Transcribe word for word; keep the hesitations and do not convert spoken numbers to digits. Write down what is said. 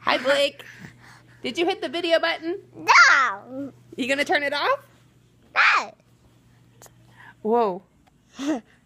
Hi, Blake. Did you hit the video button? No. You gonna turn it off? No. Whoa.